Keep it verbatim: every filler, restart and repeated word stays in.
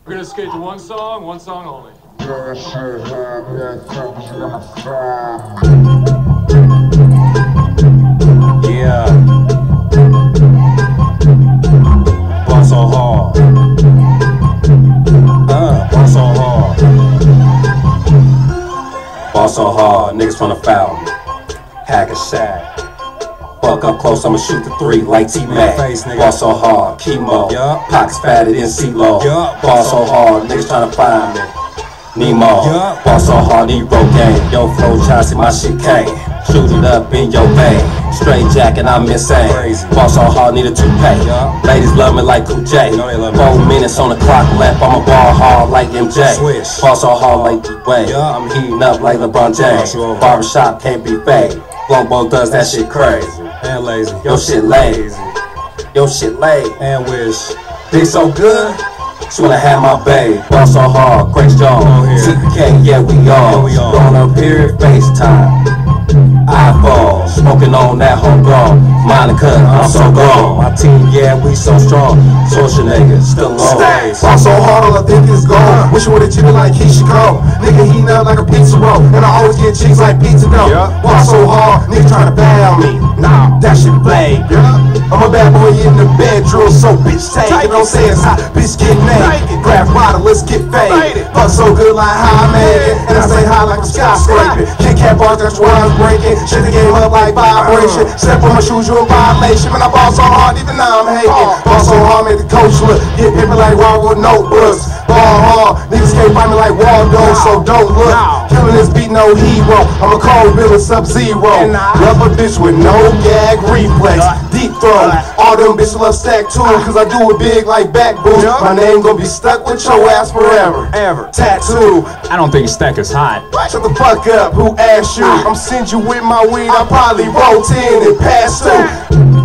We're gonna skate to one song, one song only. Yeah. Ball so hard. Uh, ball so hard. Ball so hard, niggas wanna foul me. Hack a shot. Fuck up close, I'ma shoot the three like T-Mac. Ball so hard, chemo. Yup. Pockets fatted in C-Lo. Yup. Ball so hard, niggas tryna find me. Nemo. Yup. Ball so hard, Nero game. Yo, flow shots in my shit came. Shoot it up in your vein. Straight jacket, I'm insane. Ball so hard, need a toupee. Yup. Ladies love me like Cool J. You know they love me. Four minutes on the clock left, I'ma ball hard like M J. Swish. Ball so hard like D-Wade. I'm heating up like LeBron James. Barbershop can't be fake. Longbow does that shit crazy. And lazy. Yo shit lazy. Yo shit late. And wish. They so good. Just wanna have my babe. Ball so hard. Grace Jones. T P K, yeah we all. Going up here, FaceTime. iPhone. Smoking on that homegrown. Monica, I'm so gone. My team, yeah, we so strong. Social niggas, still alone. Ball so hard, all I think is gold. Wish you would've cheated like he should go. Nigga heating up like a pizza roll. And I always get chicks like pizza dough. Ball so hard, nigga tryna bow me. Nah, that shit fake. I'm a bad boy in the bedroom, so bitch take it. Don't say it's hot, bitch get naked. Grab water, let's get faded. Fuck so good like how I made it. And I say high like a skyscraper. Kit Kat bars, that's where I was breaking. Shit the game up like vibration. Step on my shoes, you a violation. Man, I ball so hard, even now I'm hating. Ball so hard, make the coach look. Get paper like raw with notebooks. Ball hard, niggas can't find me like Waldo, so don't look. Killing this beat, no hero. I'm a cold villain, Sub-Zero. Love a bitch with no gag reflex. Deep throat. All them bitches love stack too, cause I do it big like back boots. My name gon' be stuck with your ass forever. Ever. Tattoo. I don't think stack is hot. Shut the fuck up, who asked you? I'm send you with my weed, I probably roll ten and pass through.